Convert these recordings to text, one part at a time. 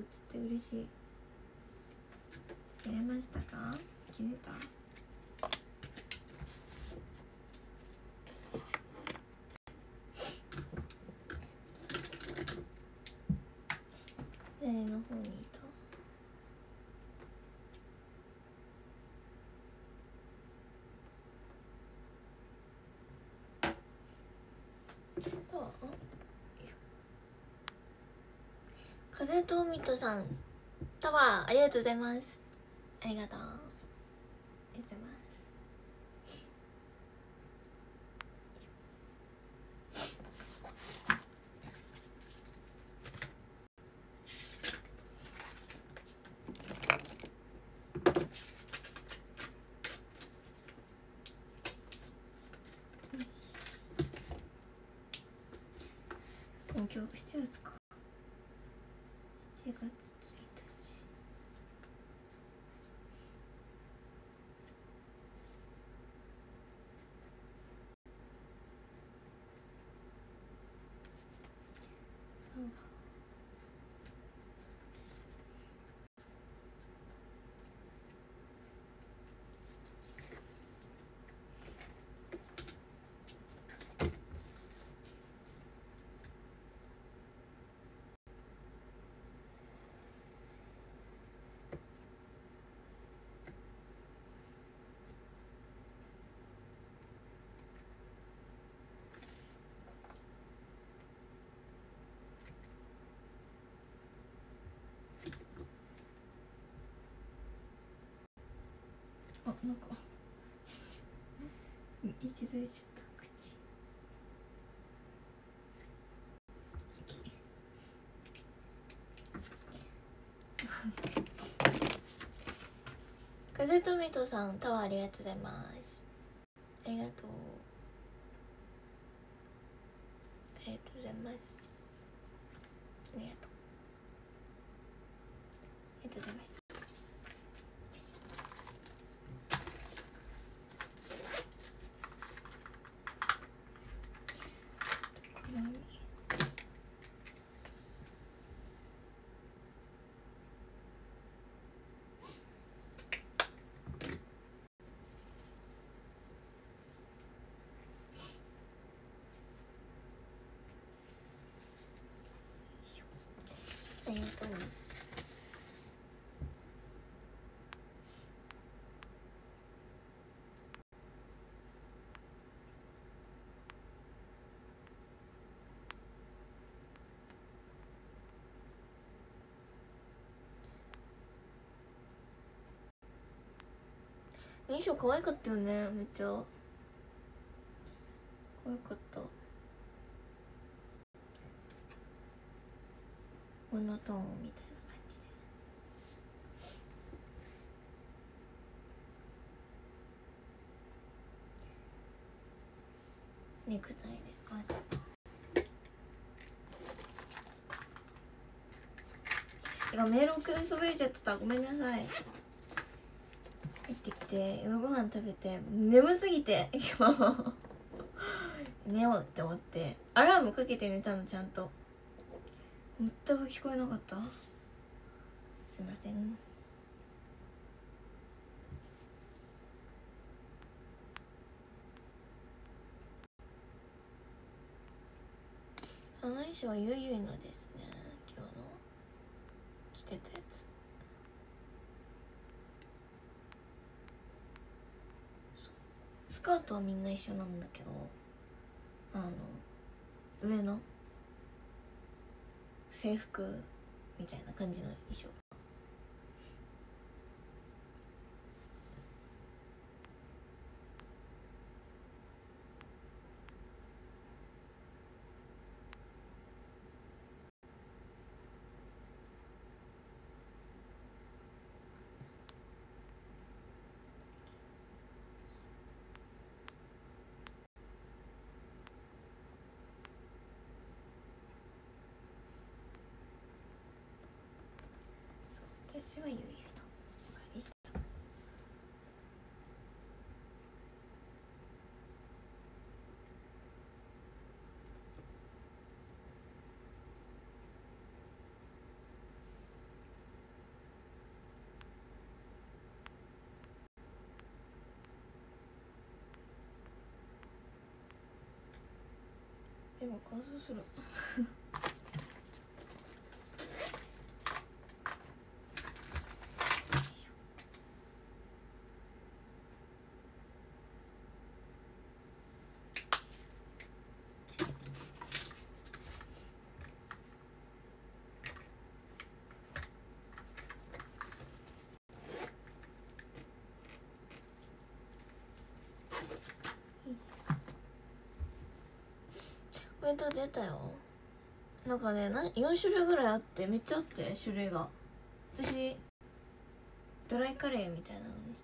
って嬉しい。つけれましたか？気づいた？誰の方にいた？風とみとさん、タワーありがとうございます。ありがとう。ありがとうございます。今日7月か。7月1日。あ、なんか一途いちゃった口。風とみとさん、タワーありがとうございます。ありがとう。ありがとうございます。ありがとう。ありがとうございました。ありがとう。衣装可愛かったよね、めっちゃ可愛かった。モノトーンみたいな感じでネクタイでこうやってメール送りそびれちゃってた。ごめんなさい。入ってきて夜ご飯食べて眠すぎて寝ようって思ってアラームかけて寝たの。ちゃんと全く聞こえなかった。すいません。あの衣装はゆいゆいのですね。今日の着てたやつ。スカートはみんな一緒なんだけど、上の制服みたいな感じの衣装。私はゆいゆいのでした。 手が乾燥するお弁当出たよ。なんかね、4種類ぐらいあって、めっちゃあって、種類が。私ドライカレーみたいなのにした。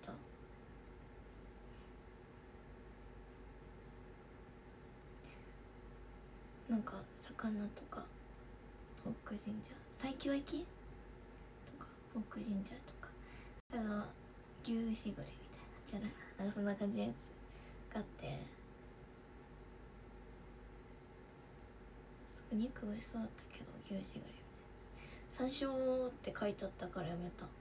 なんか魚とかポークジンジャー、西京焼きとかポークジンジャーとか、牛しぐれみたいな、なんかそんな感じのやつがあって、すごい肉美味しそうだったけど、牛しぐれみたいなやつ、山椒って書いてあったからやめた。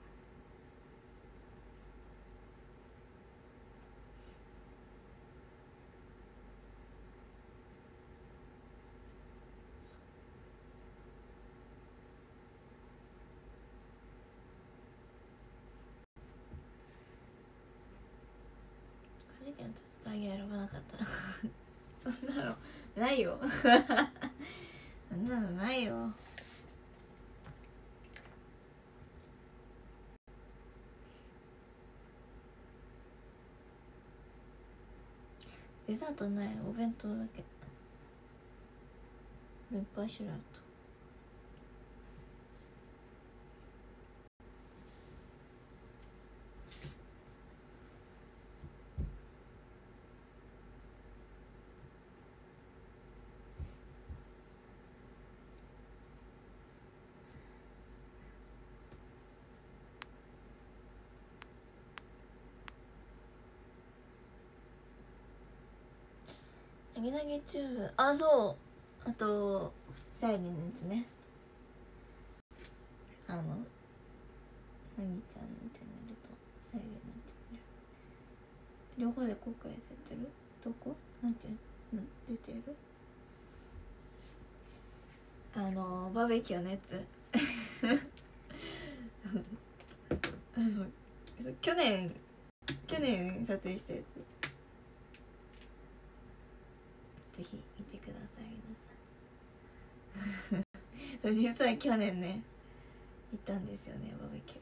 家事件の手伝いは選ばなかったそんなのないよそんなのないよ。デザートない、お弁当だけ。いっぱい種類あった。なぎなぎチューブ、あ、そう、あとサイリのやつね。なぎちゃんのチャンネルとサイリのチャンネル、両方で公開されてる。どこなんて出てる。バーベキューのやつ去年撮影したやつ、ぜひ見てください皆さん実は去年ね行ったんですよね、バーベキュー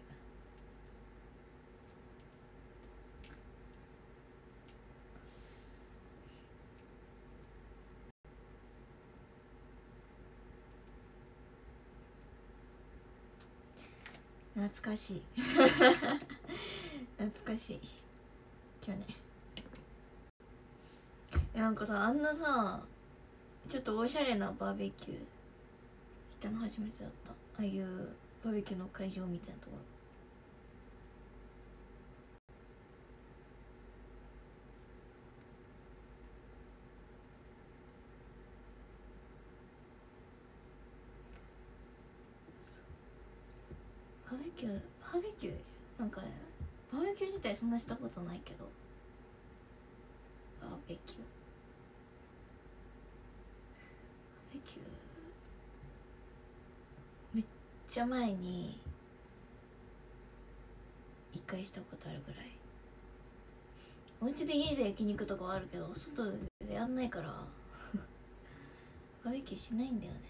が。懐かしい懐かしい。去年なんかさ、あんなさちょっとおしゃれなバーベキュー行ったの初めてだった。ああいうバーベキューの会場みたいなところ。バーベキューなんかね、バーベキュー自体そんなしたことないけど、バーベキューめっちゃ前に一回したことあるぐらい。お家で家で焼肉とかはあるけど、外でやんないからバーベキューしないんだよね。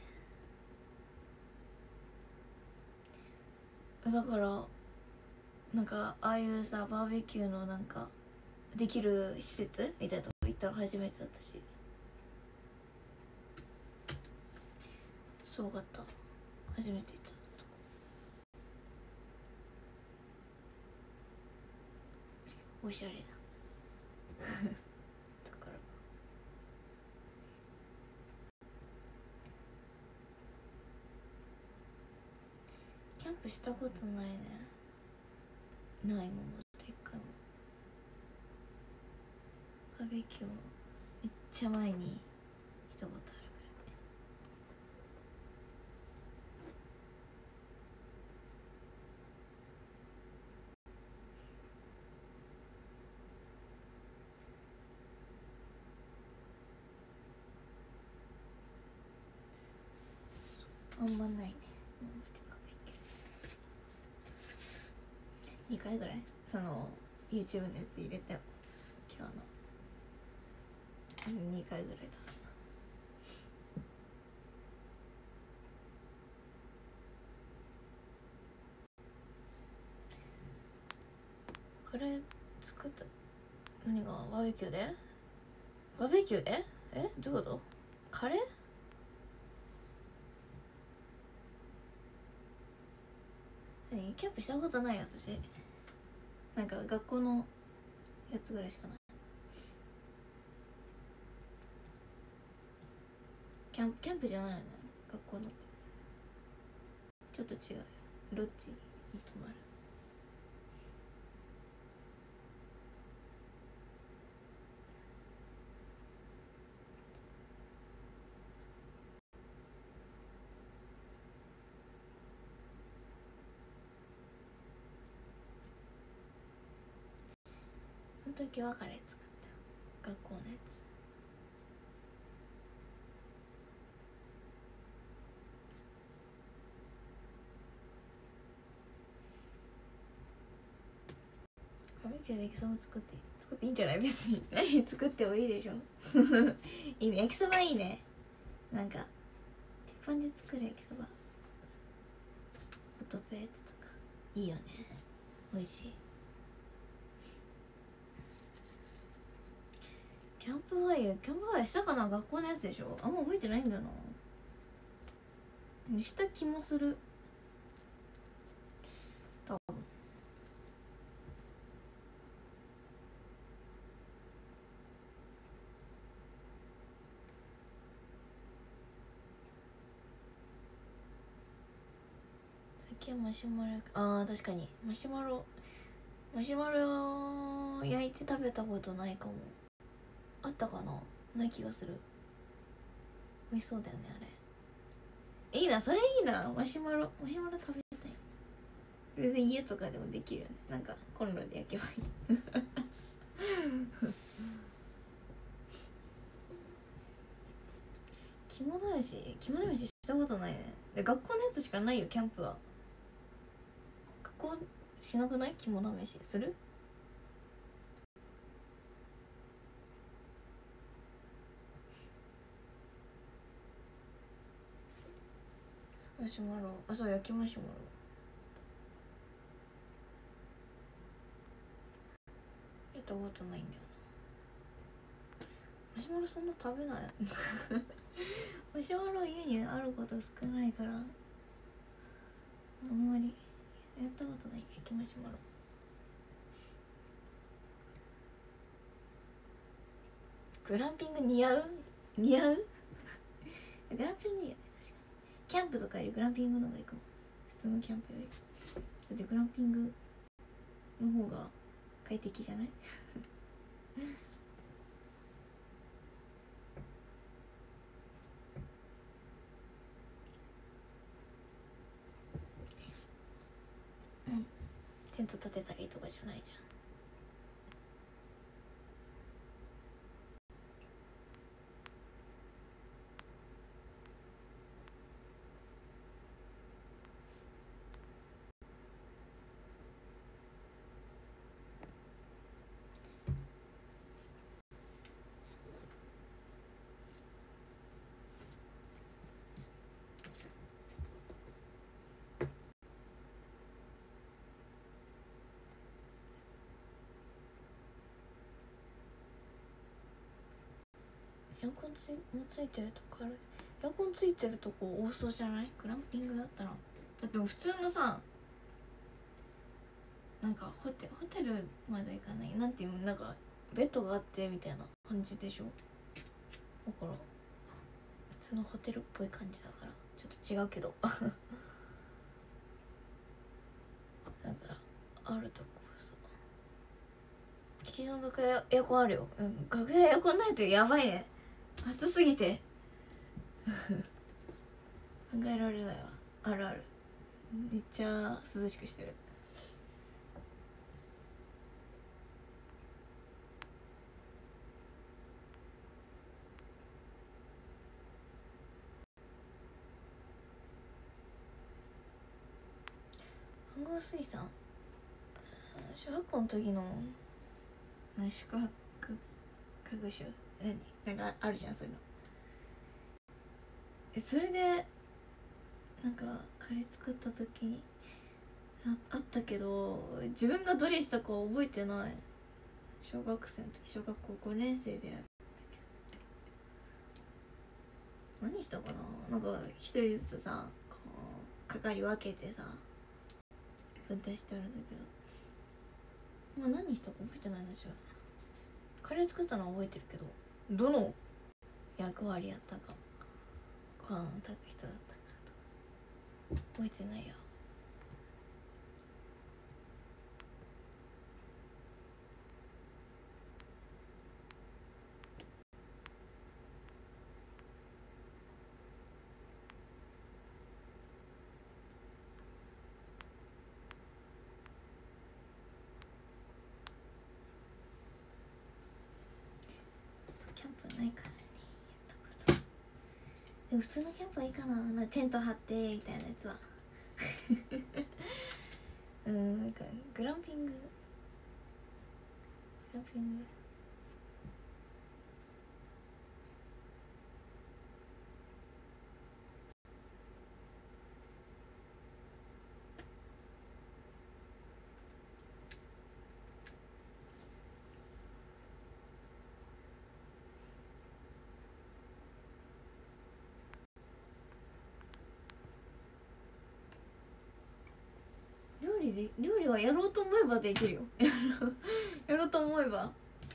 だからなんかああいうさ、バーベキューのなんかできる施設みたいなとこ行ったの初めてだったし、すごかった。初めて行ったとこ、おしゃれなだからキャンプしたことないね。ないもん、一回も。バーベキューをめっちゃ前にしたことあるぐらい。 あんまないね。2回ぐらいその YouTube のやつ入れたよ今日の2回ぐらいだ。これ作った何がバーベキューでどういうこと？カレー？キャンプしたことない私。なんか学校のやつぐらいしかない。キャンプじゃないよね学校のって。ちょっと違うよ。ロッジに泊まる。その時はカレー作った学校のやつ。バーベキューで焼きそば作っていいんじゃない？別に何作ってもいいでしょいいね、焼きそばいいね。なんか鉄板で作る焼きそば、ホットプレートとかいいよね。美味しい。キャンプファイヤーしたかな？学校のやつでしょ。あんま覚えてないんだよな。した気もする。多分最近マシュマロ、確かにマシュマロ焼いて食べたことないかも。あったかな？ない気がする。美味しそうだよねあれ。いいな、それいいな。マシュマロ食べたい。別に家とかでもできるよね。なんかコンロで焼けばいい肝試ししたことないね。で学校のやつしかないよキャンプは。学校しなくない？肝試しする？マシュマロ、そう焼きマシュマロやったことないんだよな。マシュマロそんな食べないマシュマロ家にあること少ないからあんまりやったことない。焼きマシュマログランピング似合うグランピングいいよね。確かにキャンプとかよりグランピングの方がいいかも。普通のキャンプより。だってグランピングの方が快適じゃないテント立てたりとかじゃないじゃん。エアコンもついてるとこある。エアコンついてるとこ多そうじゃない？グランピングだったら。だってもう普通のさ、なんかホテルまで行かない、なんていうの、なんかベッドがあってみたいな感じでしょ。だから普通のホテルっぽい感じだからちょっと違うけどなんかあるとこさ、劇場の楽屋エアコンあるよ。楽屋エアコンないとやばいね。暑すぎて考えられないわ。あるある、めっちゃ涼しくしてる。 暗号水産、小学校の時の宿泊家具集なんかあるじゃん、そういうの。それでなんかカレー作った時にあったけど、自分がどれしたか覚えてない。小学生の時、小学校5年生でやる。何したかな。なんか一人ずつさ、こう係分けてさ分担してあるんだけど、まあ、何したか覚えてないな。じゃあカレー作ったのは覚えてるけど、どの役割やったか、ご飯炊く人だったかとか覚えてないよ。キャンプないからね、やったこと。でも普通のキャンプはいいかな、テント張ってみたいなやつはなんかグランピング料理はやろうと思えばできるよやろうと思えば。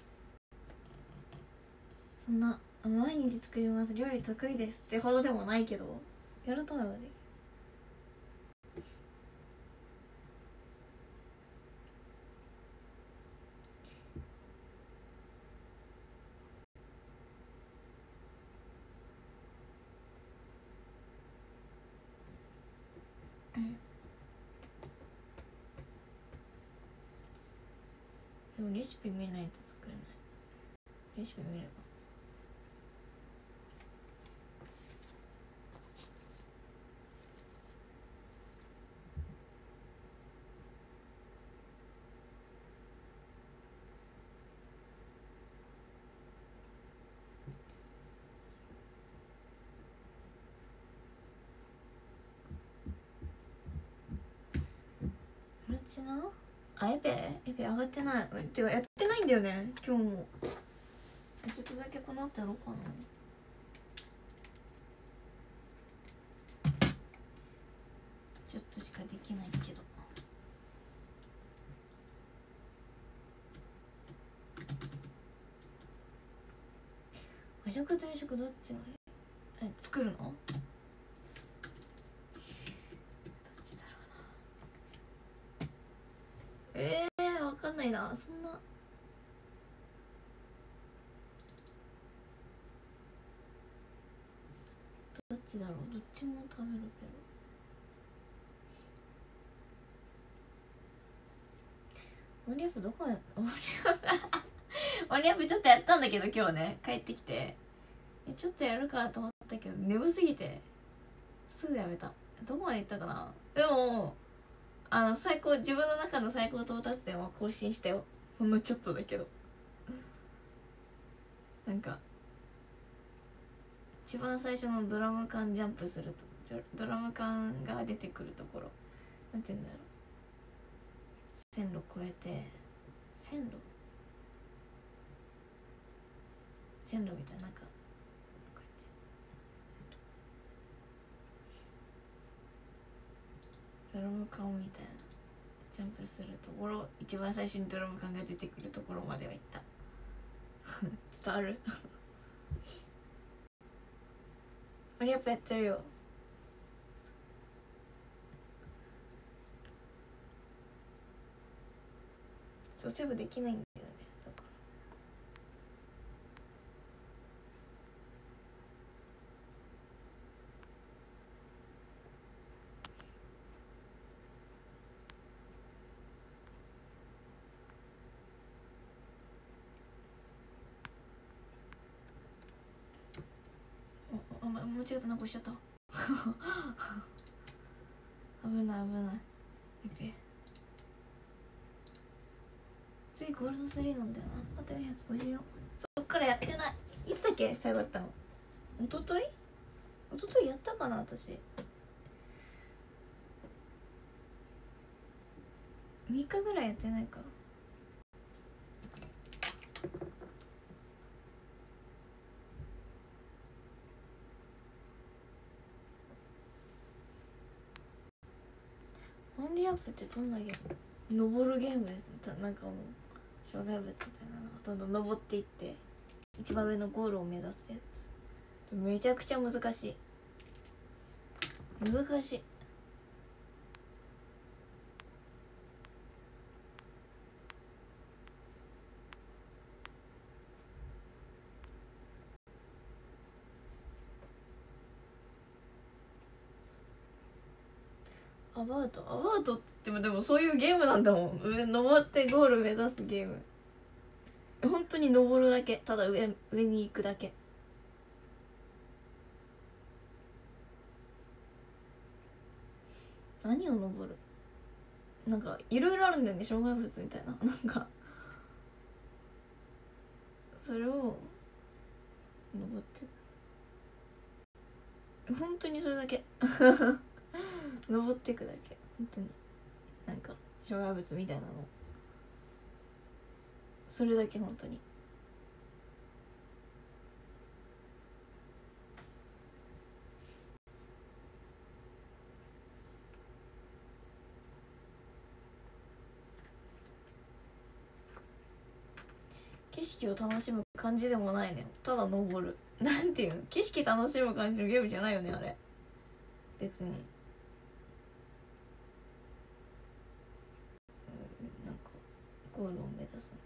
そんな毎日作ります、料理得意ですってほどでもないけど、やろうと思えばできる。でもレシピ見ないと作れない。レシピ見れば。ルチナエペ上がってない。てかやってないんだよね今日も。ちょっとだけこの後やろうかな。ちょっとしかできないけど。和食と洋食どっちがいい？作るの？どっちだろうな。わかんないな。そんなどっちだろう。どっちも食べるけど。オンリーフどこやオンリーフちょっとやったんだけど今日ね、帰ってきてちょっとやるかと思ったけど眠すぎてすぐやめた。どこまで行ったかな。でも最高、自分の中の最高到達点は更新したよ。ほんのちょっとだけど。なんか一番最初のドラム缶ジャンプすると、ドラム缶が出てくるところ、なんて言うんだろう、線路越えて、線路みたいな、なんかこうやってドラム缶みたいなジャンプするところ、一番最初にドラム缶が出てくるところまでは行った伝わる俺やっぱやってるよ。そうセーブできないんだよね。だから間違ってなんかしちゃった危ない危ない。 いけ次ゴールド3なんだよな。あと454。そっからやってない。いつだっけ最後やったの。一昨日やったかな私。3日ぐらいやってないか。オンリーアップってどんなゲーム？登るゲームです。なんかもう障害物みたいなのがどんどん登っていって一番上のゴールを目指すやつ。めちゃくちゃ難しい。難しい。アバウトって言ってもでもそういうゲームなんだもん。上登ってゴール目指すゲーム。本当に登るだけ。ただ上に行くだけ。何を登る？なんかいろいろあるんだよね、障害物みたいな。なんかそれを登っていく。本当にそれだけ。登っていくだけ。本当になんか障害物みたいなの、それだけ。本当に景色を楽しむ感じでもないね。ただ登る。なんていうの、景色楽しむ感じのゲームじゃないよねあれ別に。なんかゴールを目指すんだよ。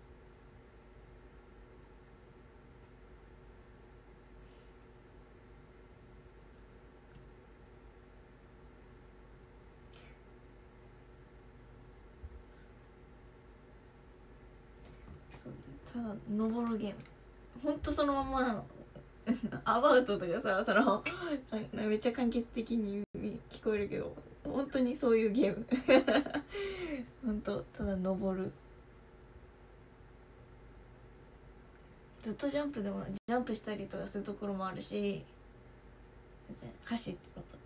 ただ登るゲーム。ほんとそのまんまなの。アバウトとかさ、そのめっちゃ簡潔的に聞こえるけど本当にそういうゲーム。ほんとただ登る。ずっとジャンプでもジャンプしたりとかするところもあるし、走って登って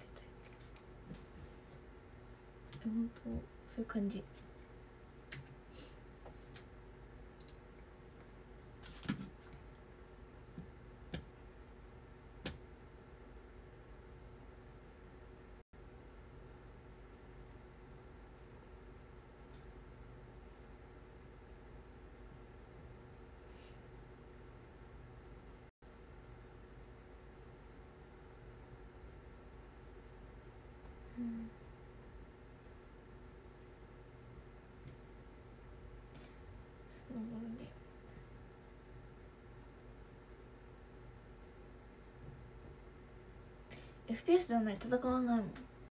たり。ほんとそういう感じ。FPS ではない、戦わないもん。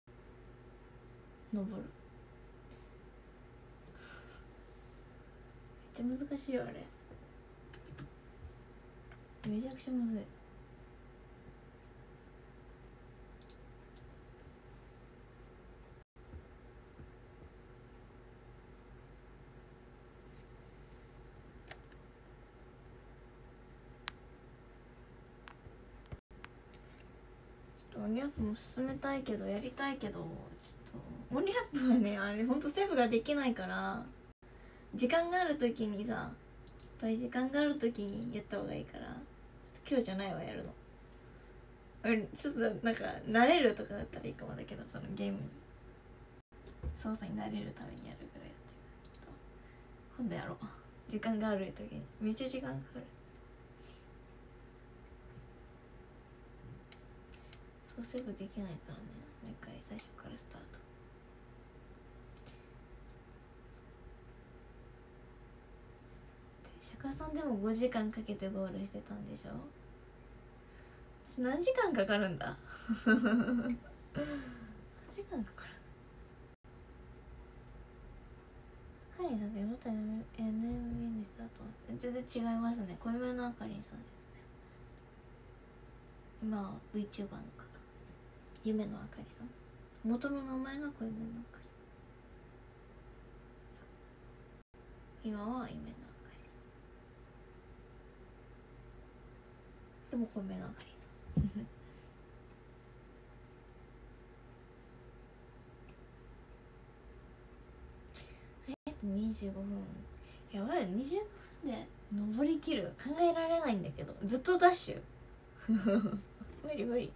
登る。めっちゃ難しいよあれ。めちゃくちゃむずい。オンリーアップも進めたいけど、やりたいけど、ちょっとオンリーアップはね、あれほんとセーブができないから、時間がある時にさ、いっぱい時間がある時にやった方がいいから、ちょっと今日じゃないわやるの。ちょっとなんか慣れるとかだったらいいかもだけど、そのゲームに操作に慣れるためにやるぐらいやってる。今度やろう。時間がある時に。めっちゃ時間かかる。そうセーブできないからね、もう一回最初からスタート。釈迦さんでも5時間かけてゴールしてたんでしょ。私何時間かかるんだ。何時間かかる。あかりんさんって元 NMB の人だと全然違いますね。濃いめのあかりんさんですね。今は VTuber の方、夢のあかりさん。元の名前が濃いめのあかり。 今は夢のあかりさんでも米のあかりさん25分やばいよ。25分で登りきる考えられないんだけど、ずっとダッシュ無理無理。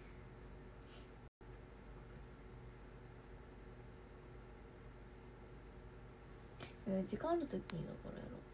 時間あるときにだからやろう。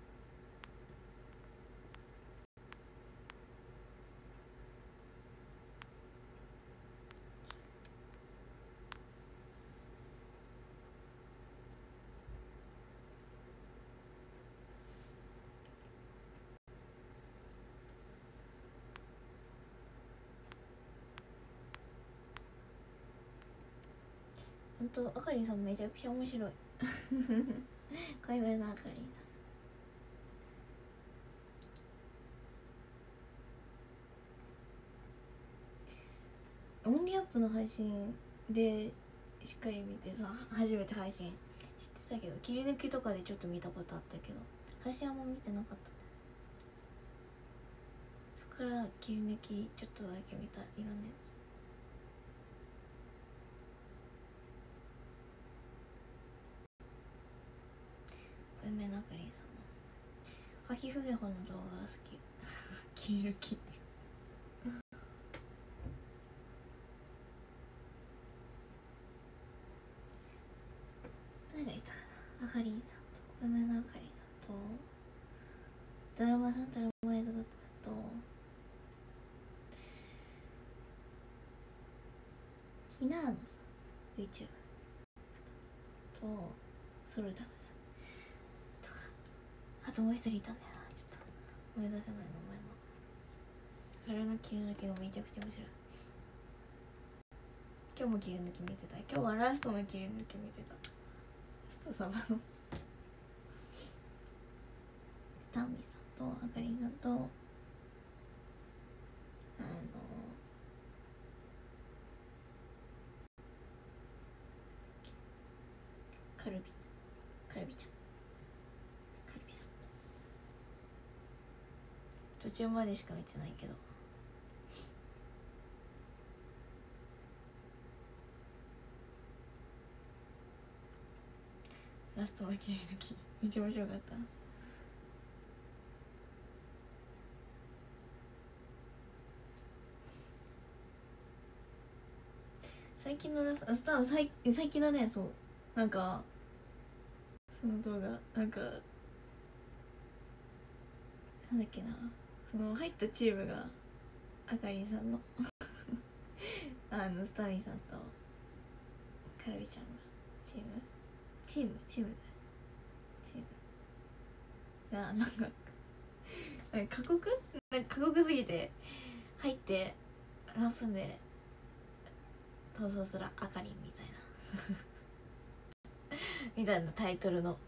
ほんとあかりさんめちゃくちゃ面白い濃いめのあかりさん。オンリーアップの配信でしっかり見てさ、初めて配信してたけど、切り抜きとかでちょっと見たことあったけど配信あんま見てなかったね。そっから切り抜きちょっとだけ見た色のやつ。梅のあかりさんのハキフゲホの動画が好き切り抜き誰がいたかな。あかりんさんと梅のあかりさんとドラマさん、ドラマ映像さんとひなあのさん YouTube とソルダムさんとか、あともう一人いたんだよな、ちょっと思い出せない名前の。それの切り抜きがめちゃくちゃ面白い。今日も切り抜き見てた。今日はラストの切り抜き見てた。ストサバのスタンミさんとあかりんさんとカルビちゃんカルビさん途中までしか見てないけど、ラストの切り抜きめっちゃ面白かった。最近のラスト最近だね。そうなんかその動画なんかなんだっけな、その入ったチームがあかりんさんのスタミさんとカルビちゃんのチームがなんか過酷すぎて、入って何分で逃走するあかりんみたいなみたいなタイトルの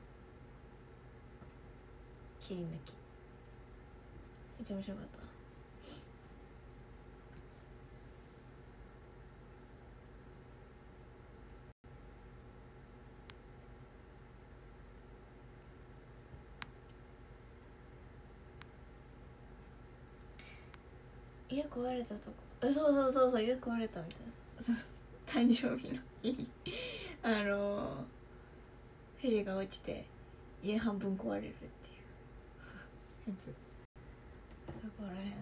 切り抜きめっちゃ面白かった。家壊れたとこ、そう家壊れたみたいな誕生日の日にヘリが落ちて家半分壊れるっていうやつ。そこら辺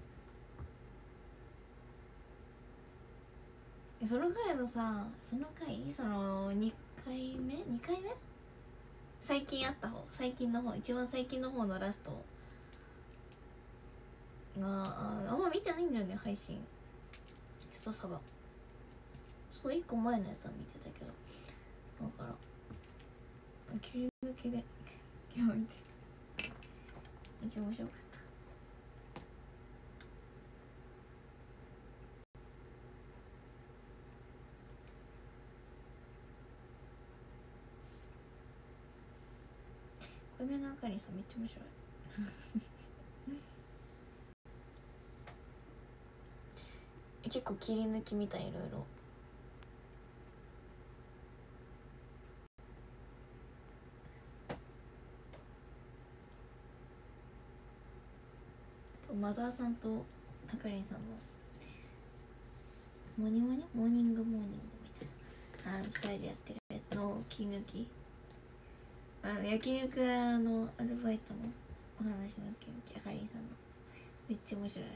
のその回のさ、その2回目最近あった方、一番最近の方のラストがあんま見てないんだよね、配信。ストサバそう1個前のやつは見てたけど、だから切り抜きで今日見てめっちゃ面白かった。小梅のあかりさんめっちゃ面白い結構切り抜きみたい、いろいろ。 マザーさんとあかりんさんのモーニングみたいな2人でやってるやつの切り抜き、焼肉屋のアルバイトのお話の切り抜き、あかりんさんのめっちゃ面白いあれ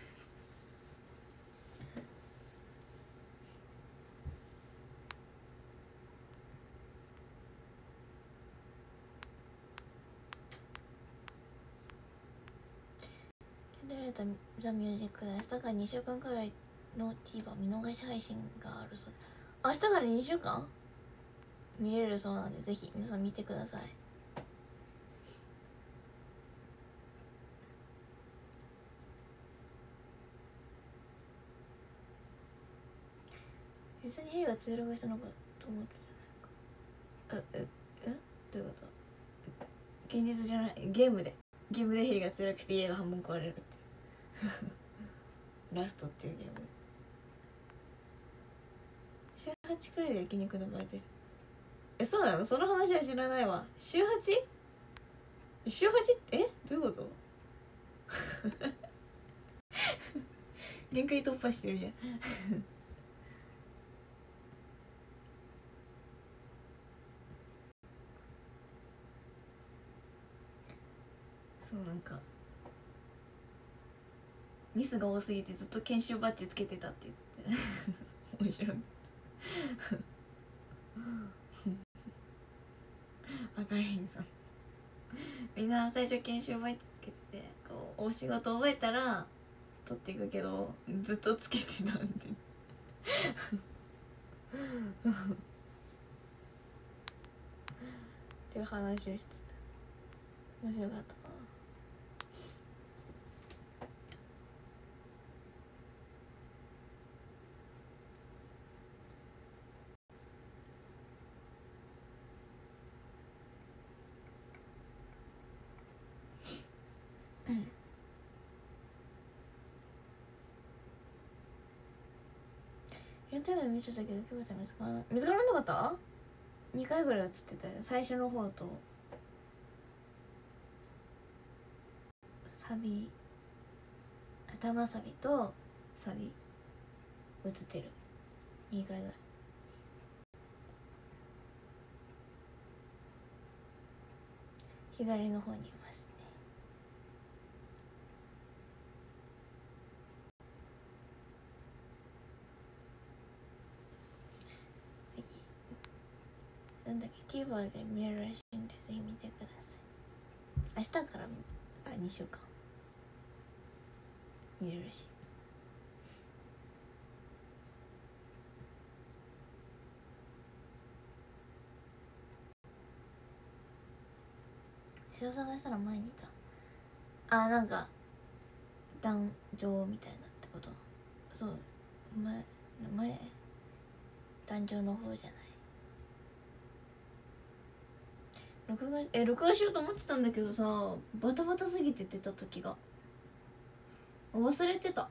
ザ・ミュージックで明日から2週間くらいの TVer 見逃し配信があるそうで、明日から2週間見れるそうなんで、ぜひ皆さん見てください。実際にヘリが墜落したのかと思ってたじゃないか。どういうこと？現実じゃない、ゲームでヘリが墜落して家が半分壊れるってラストっていうゲームで週8くらいで焼肉のバイトして、そうなの？その話は知らないわ。週 8？ 週 8？ どういうこと限界突破してるじゃんそう、なんかミスが多すぎてずっと研修バッジつけてたって言って面白いあかりんさん、みんな最初研修バッジつけてて、こうお仕事覚えたら取っていくけどずっとつけてたんでっていう話をしてた。面白かったな。インターネット見てたけどピコちゃん見つからなかった？ 2 回ぐらい映ってたよ、最初の方とサビ、頭サビとサビ映ってる、2回ぐらい。左の方にいますね。なんだっけ TVer で見れるらしいんでぜひ見てください。明日から2週間見れるし、塩探したら前にいた。なんか壇上みたいなってこと？そう、前壇上の方じゃない。録画しようと思ってたんだけどさ、バタバタすぎて出た時が忘れてた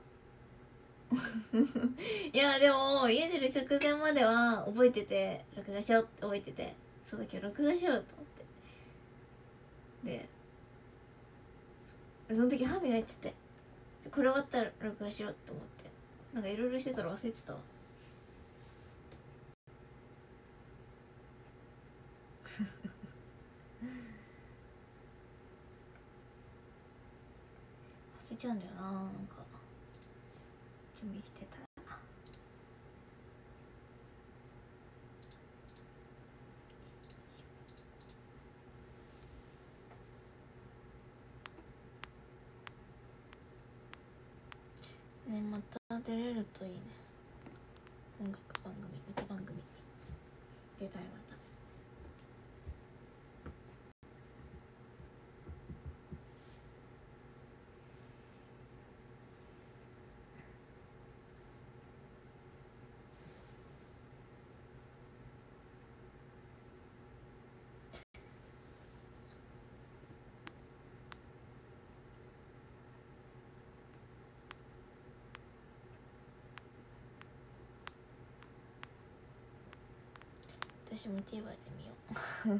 いやでも家出る直前までは覚えてて、録画しようって覚えてて、そうだけど録画しようと思ってで、その時歯磨いてて、これ終わったら録画しようって思って、なんかいろいろしてたら忘れてたわ忘れちゃうんだよな、なんか準備してたら。ね、また出れるといいね。音楽番組、歌番組に出たい。また私も TVer で見よう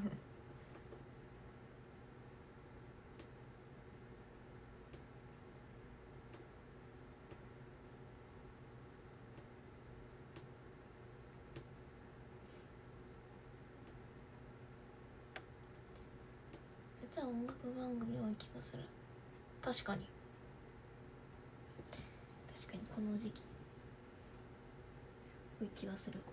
ちゃ音楽番組多い気がする。確かにこの時期多い気がする。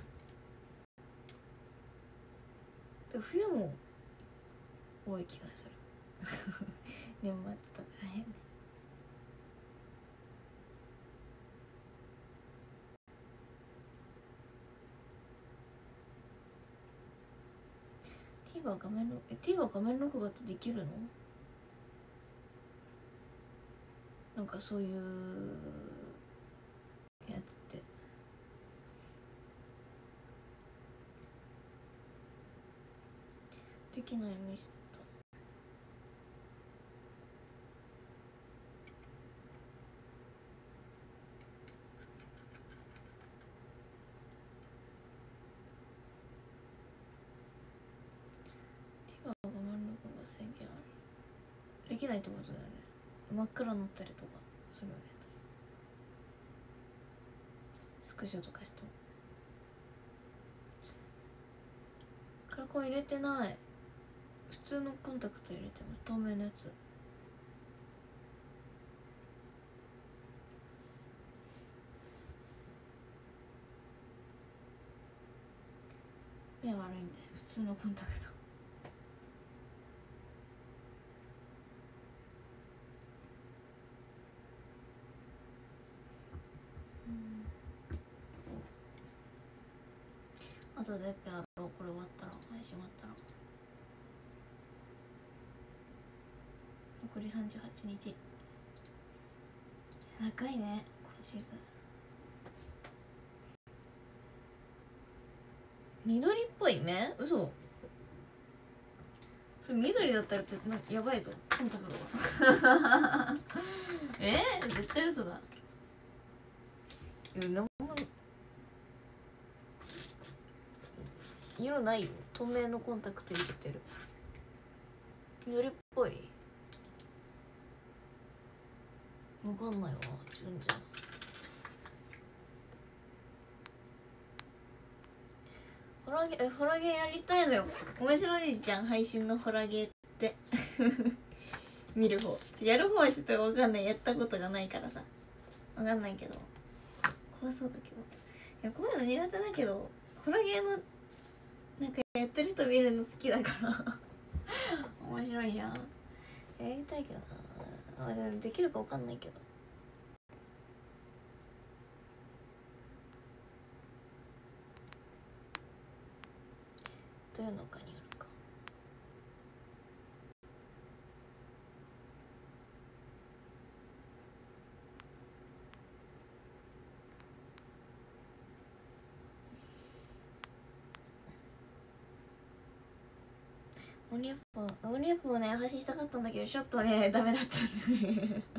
で冬も多い気がする年末とからへんね。TVer 画面録画ってできるの？なんかそういうやつってできないようにしてた。TVer 画面録画制限ある？できないってことだよね。真っ暗になったりとかするよね。スクショとかしてもカラコン入れてない。普通のコンタクト入れてます。透明のやつ。目悪いんで普通のコンタクト。あとでやろう。これ終わったら、配信終わったら。残り38日。長いね今シーズン。緑っぽい目？嘘。それ緑だったらやばいぞコンタクトが絶対嘘だ。なんも色ないよ。透明のコンタクト入れてる。緑っぽい。わかんないわ。自分じゃホラゲーやりたいのよ。面白いじゃん配信のホラゲーって見る方やる方はちょっとわかんない。やったことがないからさわかんないけど、怖そうだけど。いやこういうの苦手だけど、ホラゲーのなんかやってる人見るの好きだから面白いじゃん。やりたいけどな。でもできるかわかんないけど。どういうのかによるか。オンリーアップをね配信したかったんだけどちょっとねダメだったんだね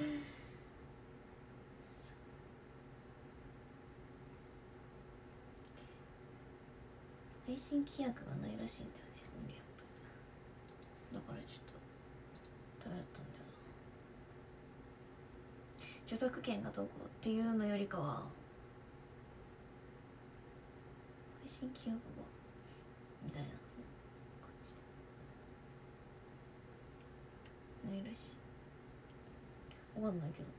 配信規約がないらしいんだよねオンリーアップだからちょっとダメだったんだよな。著作権がどうこうっていうのよりかは配信規約がみたいな感じでないらしい。わかんないけど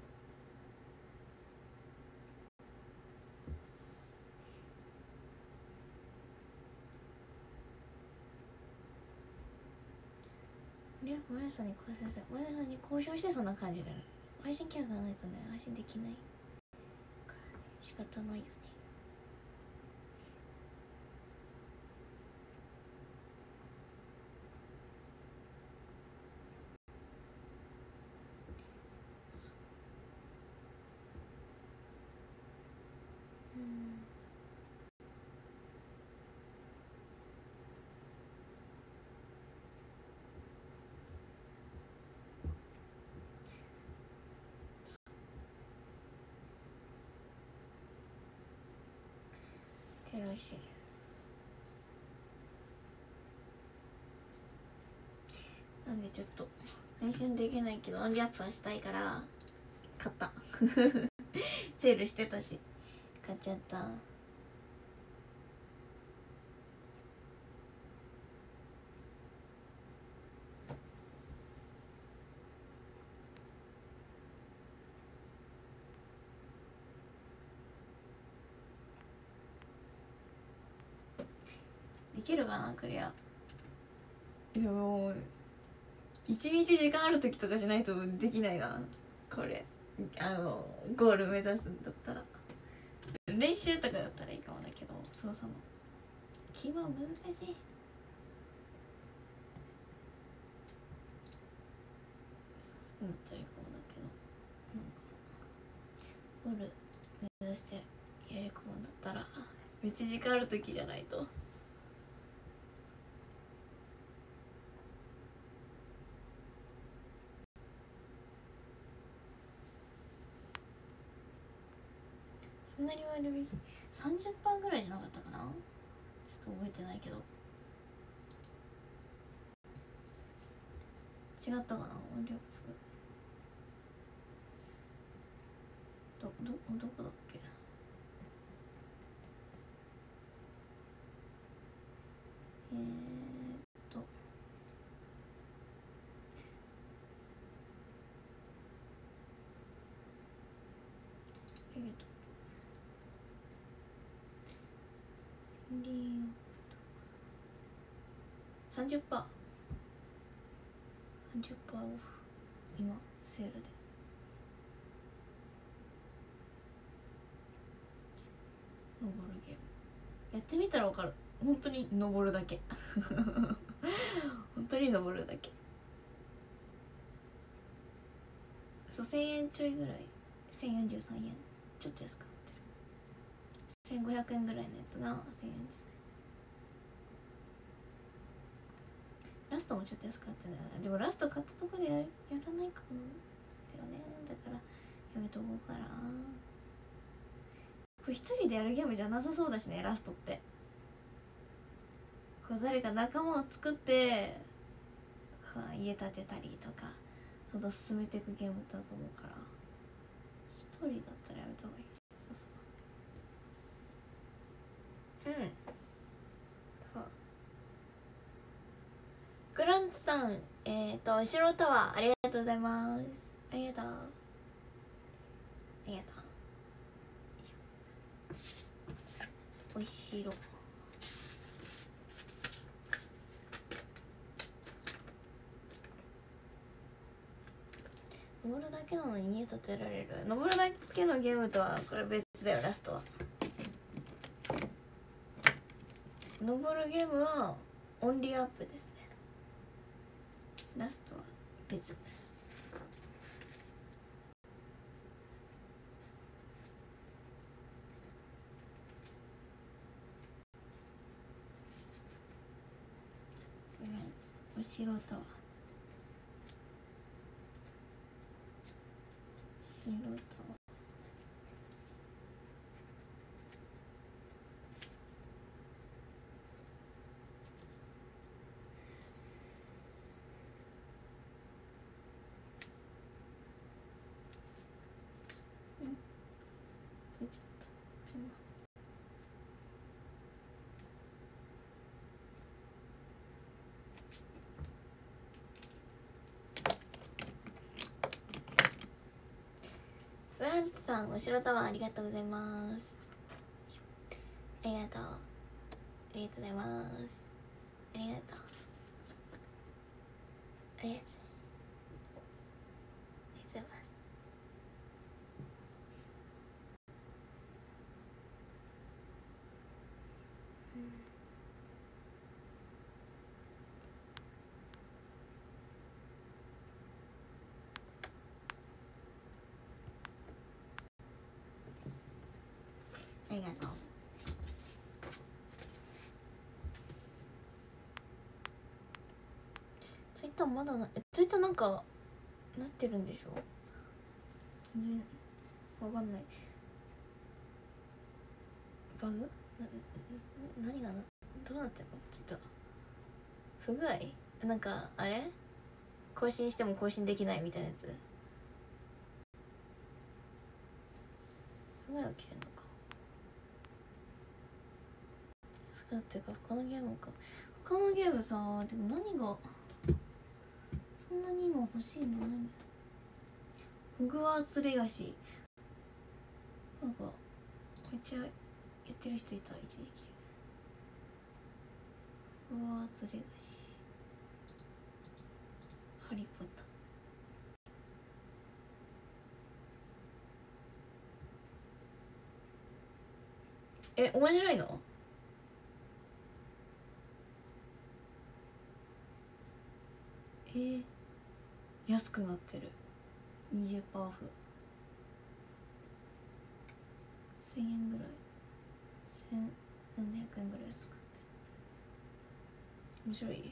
お姉さんに交渉してそんな感じで配信規約がないとね配信できないからね仕方ないよね。てらしい。なんでちょっと配信できないけどオンリーアップはしたいから買ったセールしてたし買っちゃった。 できるかなクリア。でも一日時間ある時とかじゃないとできないなこれ。ゴール目指すんだったら練習とかだったらいいかもだけど、操作のキーワード難しい。だったらいいかもだけど、なんかゴール目指してやり込むんだったらめっちゃ時間ある時じゃないと。そんなに割引 30% ぐらいじゃなかったかな、ちょっと覚えてないけど。違ったかな音量。どこだっけ。30%オフ今セールで。登るゲームやってみたら分かる。本当に登るだけ本当に登るだけ。そう1000円ちょいぐらい、1043円ちょっと安くなってる。1500円ぐらいのやつが1043円。ラストもちょっと安くなってない。でもラスト買ったとこでやらないかもだよね。だからやめとこうかな。これ一人でやるゲームじゃなさそうだしね、ラストって。こう誰か仲間を作って家建てたりとかその進めていくゲームだと思うから、一人だったらやめた方がいい。さそう。グランツさん、後ろタワーありがとうございます。ありがとう。おいしろ。登るだけなのに家建てられる。登るだけのゲームとはこれ別だよ。ラストは登るゲームはオンリーアップですね。ラストは別です。お城タワー、城タワー。ついちゃった。フランツさん、後ろタワーありがとうございます。ありがとう。ありがとうございます。ありがとう。ありがとう。ありがとうございます。ありがとう。ツイッターまだツイッターなんかなってるんでしょ。全然わかんない。バグ何がどうなってるの。ちょっと不具合なんかあれ更新しても更新できないみたいなやつ。不具合起きてんのか。安くなってるから他のゲームか。他のゲームさ、でも何がそんなに今欲しいの。何ホグワーツレガシーなんかめっちゃやってる人いた一時期。 ツレガシー、ハリーポッター。面白いの？安くなってる。20%オフ。1000円ぐらい、1700円ぐらい安くなってる。面白い。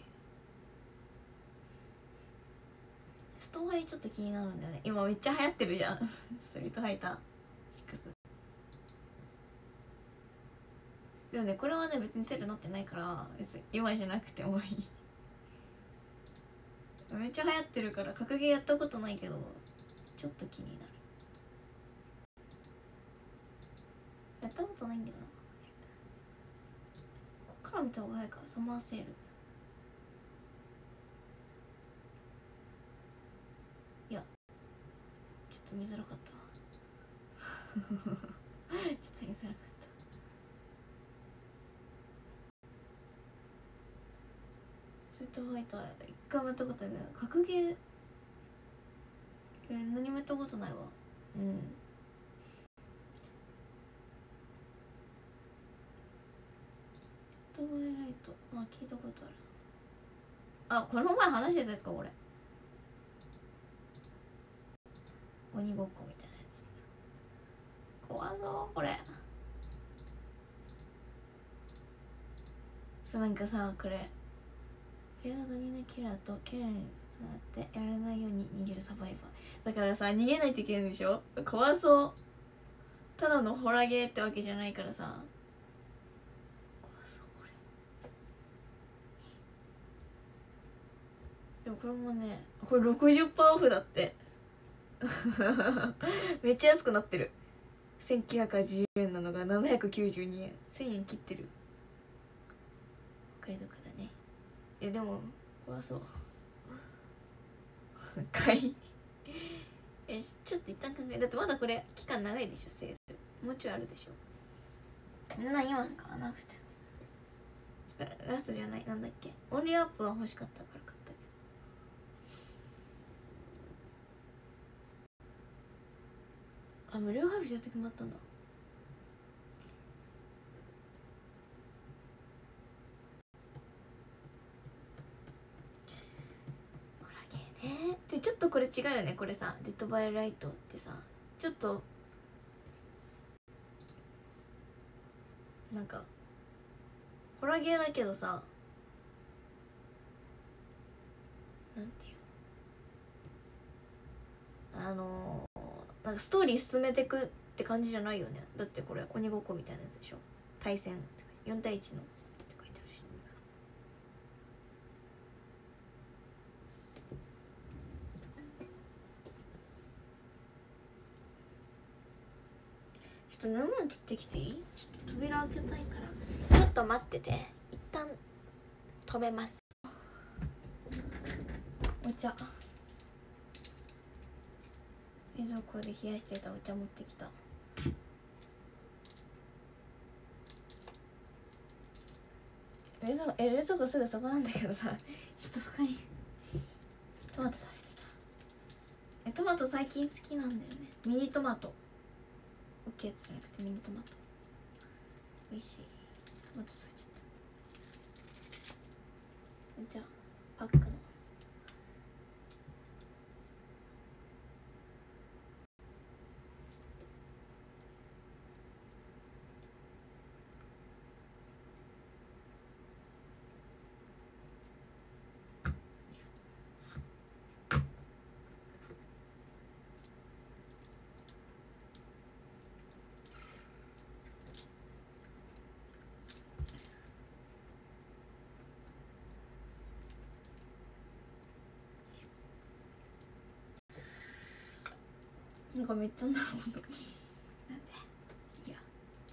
ストーンアイちょっと気になるんだよね。今めっちゃ流行ってるじゃんストリートファイター6。でもね、これはね別にセールなってないから別に今じゃなくてもいいめっちゃ流行ってるから格ゲーやったことないけどちょっと気になる。やったことないんだよな格ゲー。こっから見た方が早いか。サマーセール。いやちょっと見づらかったわちょっと見づらかった。ストリートファイター一回もやったことない。格ゲー何もやったことないわ。うん。ストワイライト、あ、聞いたことある。あ、この前話してたやつかこれ。鬼ごっこみたいなやつ。怖そうこれ。そう、なんかさ、これレアダニのキラーとキラーにつながってやられないように逃げるサバイバーだからさ、逃げないといけないんでしょ。怖そう。ただのホラゲーってわけじゃないからさ、怖そうこれ。でもこれもね、これ 60% オフだってめっちゃ安くなってる。1980円なのが792円、1000円切ってる。お買い得だね。でも怖そう買いちょっと一旦考え。だってまだこれ期間長いでしょ、セール。もうちょいあるでしょ。今買わなくて。ラストじゃない、なんだっけ、オンリーアップは欲しかったから買ったけど。あ、無料配布しようと決まったんだ。ホラゲーね。でちょっとこれ違うよね。これさ、デッドバイライトってさ、ちょっとなんかホラゲーだけどさ、なんていうなんかストーリー進めてくって感じじゃないよね。だってこれ鬼ごっこみたいなやつでしょ。対戦4対1のって書いてあるし。ちょっと飲むの切ってきていい？ちょっと扉開けたいから。ちょっと待ってて、一旦止めます。お茶、冷蔵庫で冷やしてたお茶持ってきた。冷蔵庫すぐそこなんだけどさ、ちょっと他にトマト食べてた。トマト最近好きなんだよね。ミニトマト、大きいやつじゃなくてミニトマト美味しい。トマト食べちゃった。じゃあパックのなんかめっちゃなるほどなんでいや、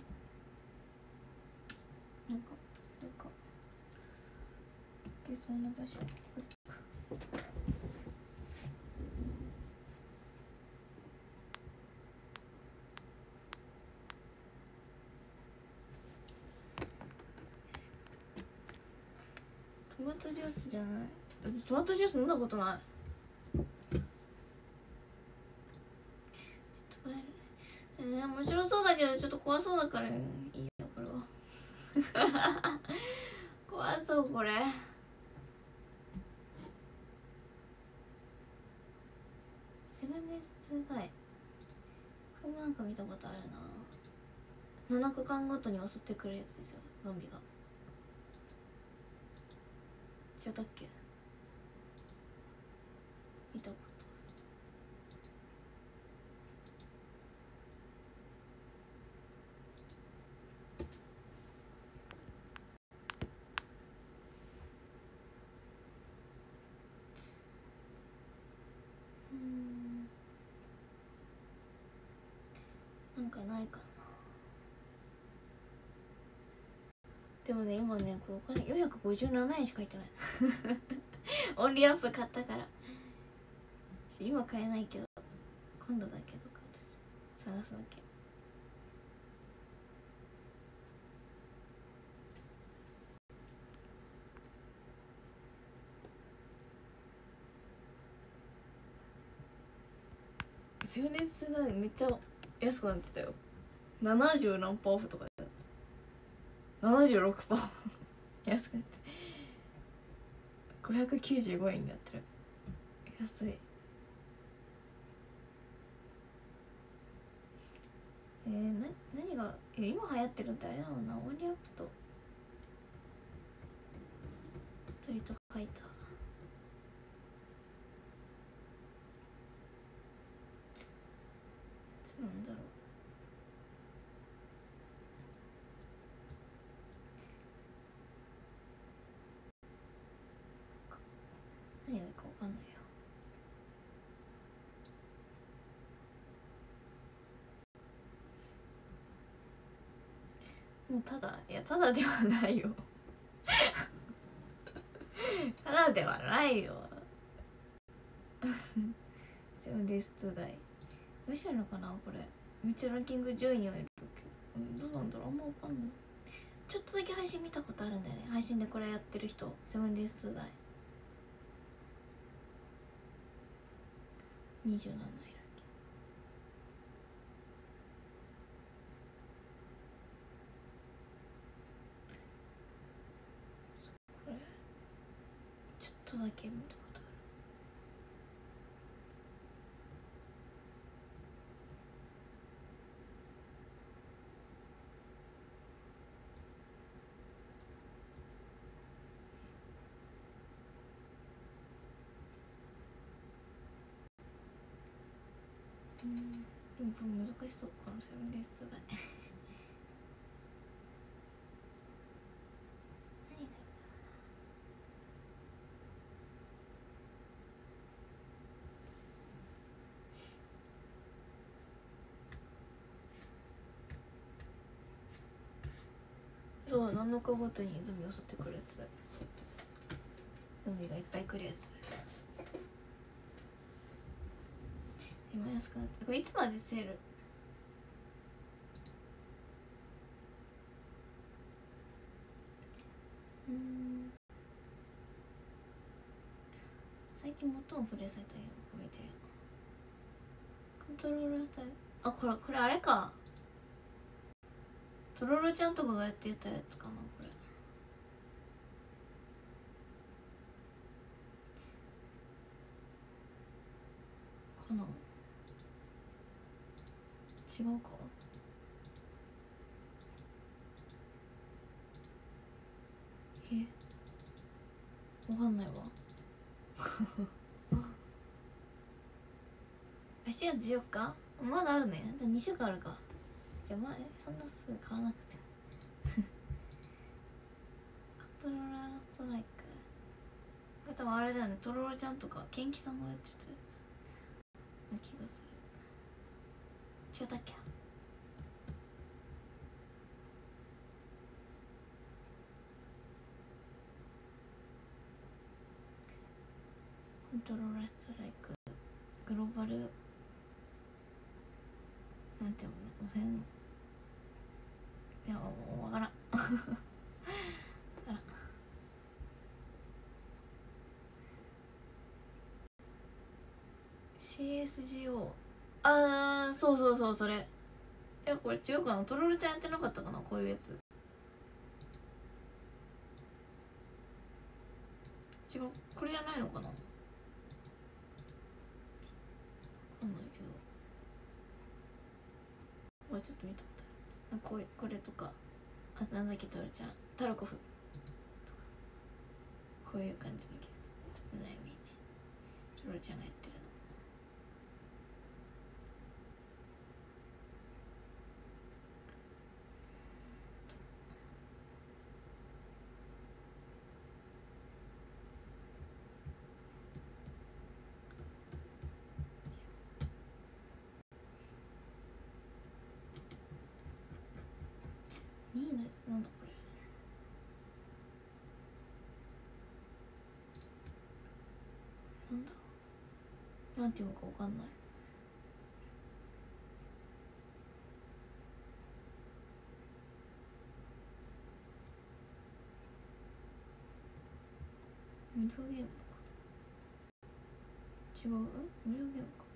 なんかどっかいけそうな場所。 トマトジュースじゃない。トマトジュース飲んだことない。面白そうだけどちょっと怖そうだからいいよこれは怖そうこれ。セブンデイズ2ダイ、これもなんか見たことあるな。7日間ごとに襲ってくるやつですよ、ゾンビが。違ったっけ、見たことなんかないかな。でもね今ねこれお金457円しか入ってないオンリーアップ買ったから今買えないけど今度だけどか私探すだけ。セブンデイズ2めっちゃ安くなってたよ。70何パーオフとかだった。76%安くなって595円になってる。安い。何が今流行ってるってあれだろうな。オンリーアップとストリートファイター。なんだろう。何がいいか分かんないよ。もうただではないよただではないよセブンデイズ2台どうしてるのかなこれ。めっちゃランキング上位にはいるけど、どうなんだろう、あんま分かんない。ちょっとだけ配信見たことあるんだよね。配信でこれやってる人、セブンデイズ2台27位だっけ。これちょっとだけ見たことある。でもこれ難しそう、このセブンデイズ2台何がいいんだろう。そう、7日ごとにゾンビ襲ってくるやつ。ゾンビがいっぱい来るやつ。今安くなって、これいつまでセール。最近最もプレイされたゲームを見てる。コントローラースタイル、あ、これあれか、トロロちゃんとかがやってたやつかなこれ。かな、違うか。わかんないわ7月14日まだあるね。じゃあ2週間あるか。じゃあそんなすぐ買わなくてコントローラーストライク、これ多分あれだよね、トロロちゃんとかケンキさんがやってたやつな気がする。違ったっけ。コントローラーストライクグローバルなんていうの、オフェン、いやもう分からん分からん。 TSGO。 あー、そうそうそう、それ。いや、これ違うかな、トロルちゃんやってなかったかな、こういうやつ。違う、これじゃないのかな、わかんないけど。ちょっと見たことある。これとか、あ、なんだっけ、トロルちゃん、タルコフとか、こういう感じのゲームのイメージ。トロルちゃんがやってるの。2位のやつなんだこれ。なんだ、なんていうのかわかんない。無料ゲームか、違う、無料ゲームか。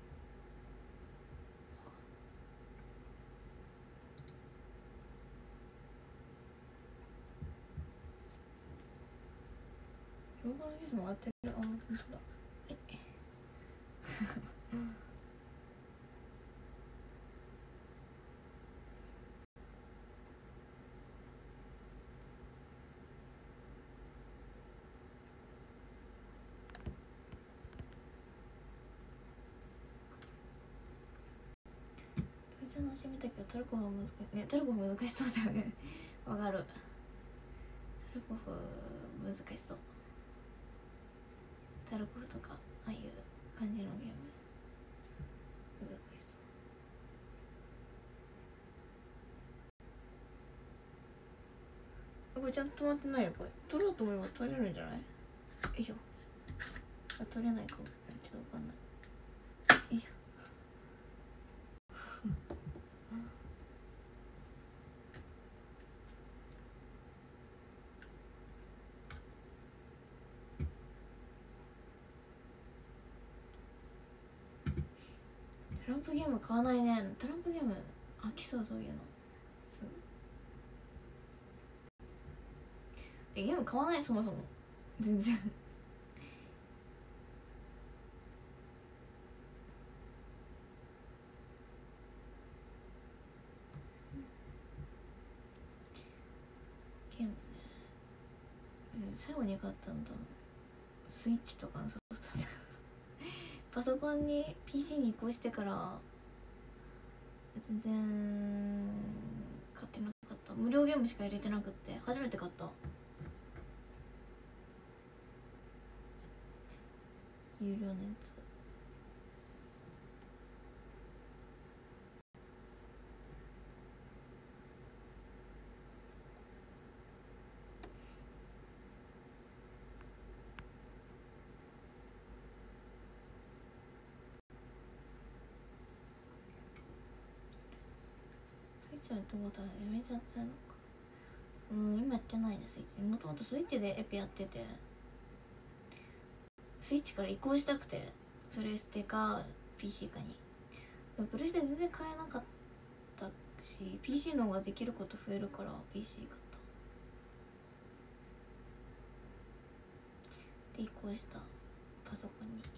ローガンゲスも合ってる。あ、本当だ。はい楽しみたけど、トルコフは難しいね。トルコフ難しそうだよね。わかる。トルコフ難しそう。タルコフとかああいう感じのゲーム難しそう。これちゃんと止まってないよ。これ取ろうと思えば取れるんじゃない？よいしょ。あ、取れないかも。ちょっとわかんない。よいしょ。トランプゲーム買わないね。トランプゲーム飽きそう、そういうの。すぐゲーム買わない、そもそも全然。ゲームね、最後に買ったのとスイッチとかのソフトパソコンに PC に移行してから全然買ってなかった。無料ゲームしか入れてなくって初めて買った。有料のやつ。スイッチのやったことある。やめちゃったのか。今やってないね、スイッチ。もともとスイッチでエピやってて、スイッチから移行したくて、プレステか PC かに。でもプレステ全然買えなかったし、 PC の方ができること増えるから PC 買った。で移行したパソコンに。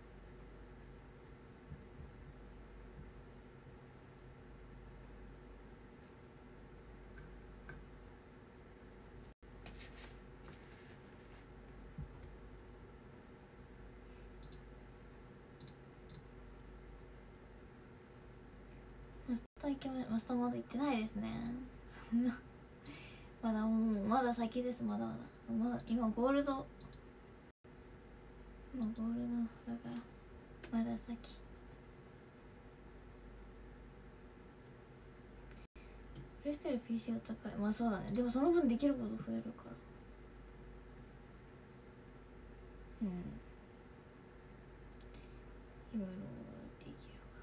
マスターまだ行ってないですね。そんなまだ先です。まだ今ゴールド、今ゴールドだからまだ先。プレステル PC が高い。まあそうだね。でもその分できること増えるから、いろいろできるから。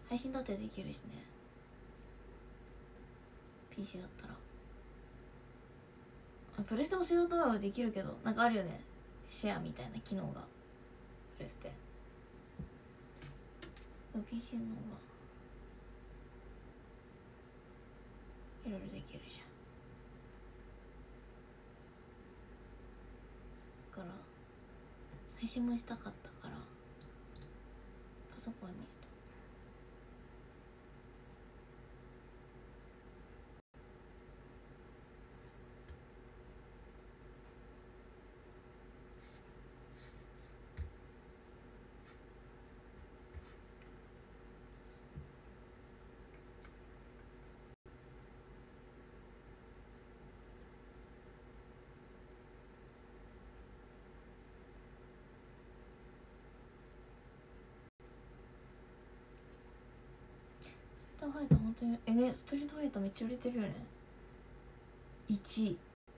配信だってできるしね、 PC だったら。プレステも仕事はできるけど、なんかあるよね、 シェアみたいな機能がプレステ PC の方がいろいろできるじゃん。だから配信もしたかったからパソコンにした。ストリートファイター本当にね、ストリートファイターめっちゃ売れてるよね。1位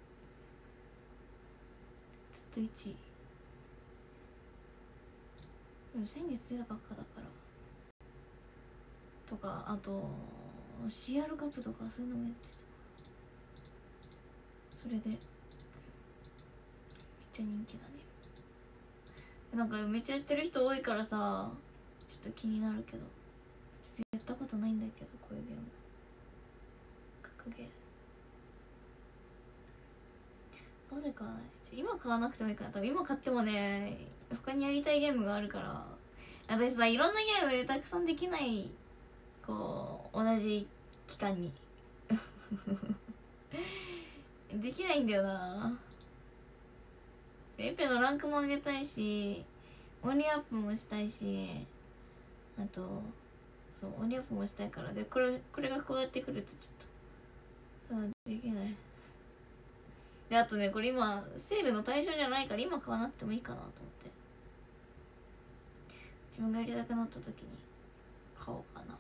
ずっと1位。でも先月出たばっかだからとか、あと CR カップとかそういうのもやってたから、それでめっちゃ人気だね。なんかめっちゃやってる人多いからさ、ちょっと気になるけど、やったことないんだけど、こういうゲーム格ゲーなぜか今買わなくてもいいかな。多分今買ってもね、他にやりたいゲームがあるから。私さ、いろんなゲームたくさんできない、こう同じ期間にできないんだよな。エペのランクも上げたいし、オンリーアップもしたいし、あとそうオンリーアップもしたいから。でこれがこうやってくるとちょっとできない。であとね、これ今セールの対象じゃないから今買わなくてもいいかなと思って、自分がやりたくなった時に買おうかなって感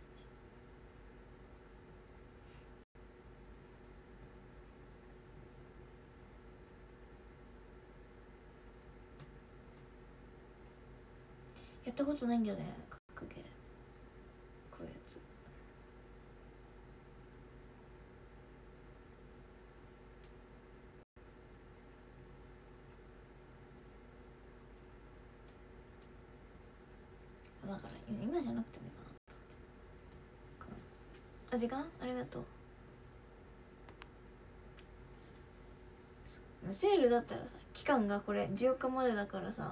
じ。やったことないんだよね、格ゲー。こういうやつだから今じゃなくてもいいかなと思って。あ、時間ありがとう。セールだったらさ、期間がこれ14日までだからさ、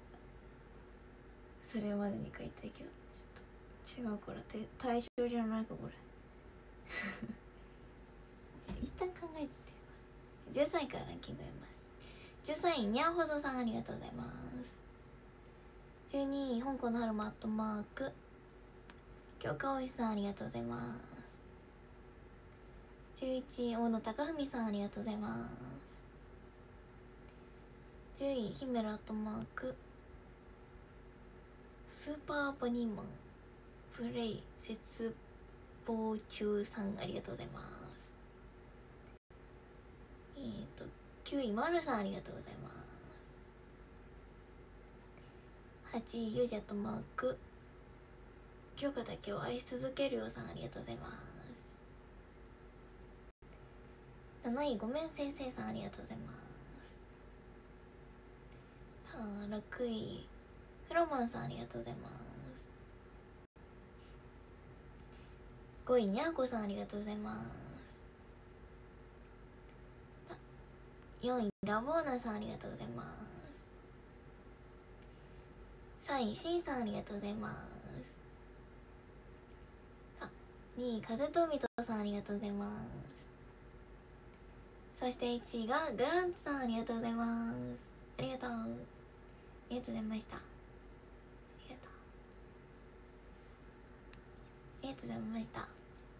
それまでに買いたいけど、ちょっと違うから対象じゃないかこれ一旦考えていうか、13位からランキング読みます。13位にゃんほぞさん、ありがとうございます。12位香港の春マットマーク、京香おいさん、ありがとうございます。11位大野貴文さん、ありがとうございます。10位姫らアットマーク、スーパーバニーマンプレイ絶望中さん、ありがとうございます。9位まるさん、ありがとうございます。8位ゆうじゃとマーク、京香だけを愛し続けるよさん、ありがとうございます。7位ごめん先生さん、ありがとうございます。6位フロマンさん、ありがとうございます。5位にゃんこさん、ありがとうございます。4位ラボーナさん、ありがとうございます。3位しんさん、ありがとうございます。2位風とみとさん、ありがとうございます。そして1位がグランツさん、ありがとうございます。ありがとう、ありがとうございました。ありがとうございました。あ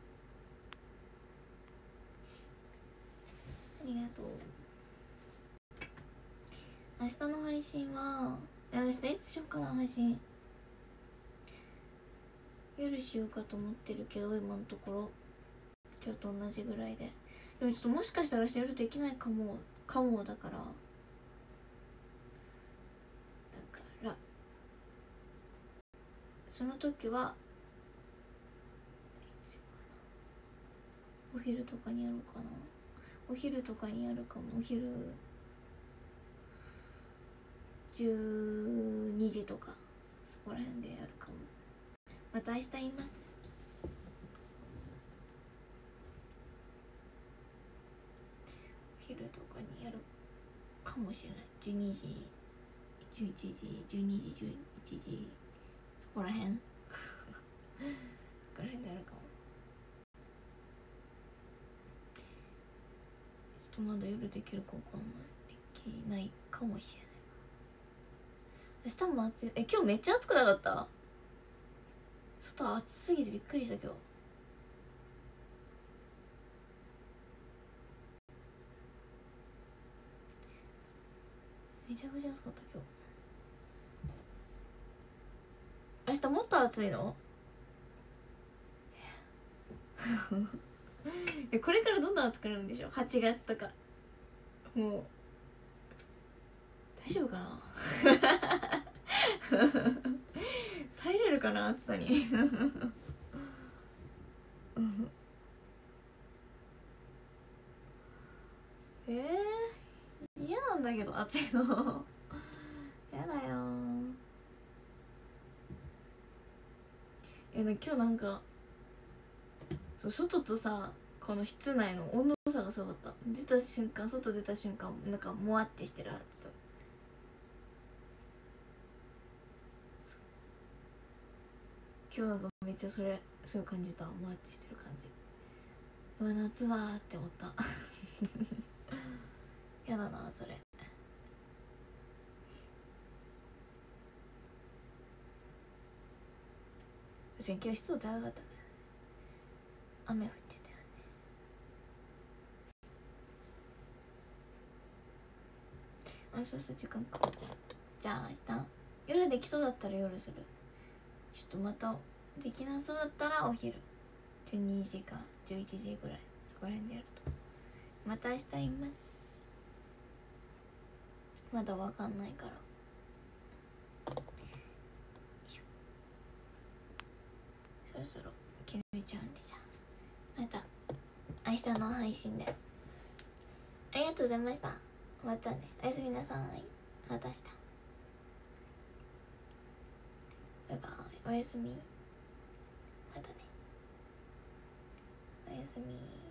りがとう。明日の配信は、明日いつしようかな。配信夜しようかと思ってるけど、今のところ今日と同じぐらいで。でもちょっともしかしたら明日夜できないかもだからその時はいつかな、お昼とかにやろうかな。お昼とかにやるかも。お昼 12時とかそこら辺でやるかも。また明日言います。お昼とかにやるかもしれない。12時11時12時11時そこら辺そこら辺でやるかも。ちょっとまだ夜できるか分かんない。できないかもしれない。明日も暑い。今日めっちゃ暑くなかった？外暑すぎてびっくりした今日。めちゃくちゃ暑かった今日。明日もっと暑いの？これからどんどん暑くなるんでしょ、8月とか。もう大丈夫かな耐えれるかな暑さに嫌なんだけど暑いのやだよ今日なんか外とさこの室内の温度差がすごかった。外出た瞬間なんかもわってしてるはず。今日なんかめっちゃそれすごい感じた。もわってしてる感じ。うわ夏だーって思ったやだなそれ。確かに今日湿度高かったね。雨降ってたよね。そう時間か。じゃあ明日夜できそうだったら夜する。ちょっとまたできなそうだったらお昼12時か11時ぐらいそこら辺でやると。また明日言います。まだわかんないから。そろそろ切れちゃうんで、じゃあまた明日の配信で。ありがとうございました。またね。おやすみなさい。また明日。バイバイ。おやすみ。またね。おやすみ。